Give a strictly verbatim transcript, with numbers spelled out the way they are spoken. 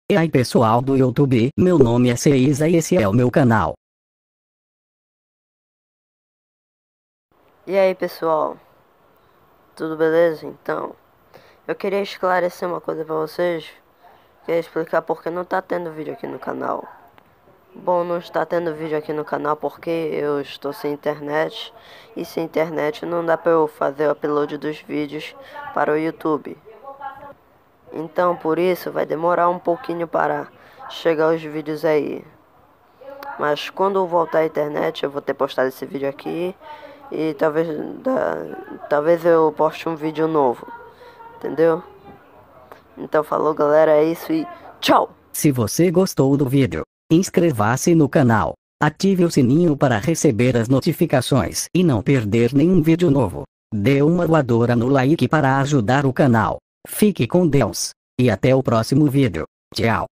E aí pessoal do YouTube, meu nome é Ceisa e esse é o meu canal. E aí pessoal, tudo beleza? Então, eu queria esclarecer uma coisa pra vocês. Queria explicar porque não tá tendo vídeo aqui no canal. Bom, não está tendo vídeo aqui no canal porque eu estou sem internet. E sem internet não dá pra eu fazer o upload dos vídeos para o YouTube. Então por isso vai demorar um pouquinho para chegar os vídeos aí. Mas quando voltar a internet eu vou ter postado esse vídeo aqui. E talvez, da, talvez eu poste um vídeo novo. Entendeu? Então falou galera, é isso e tchau! Se você gostou do vídeo, inscreva-se no canal, ative o sininho para receber as notificações e não perder nenhum vídeo novo. Dê uma voadora no like para ajudar o canal. Fique com Deus. E até o próximo vídeo. Tchau.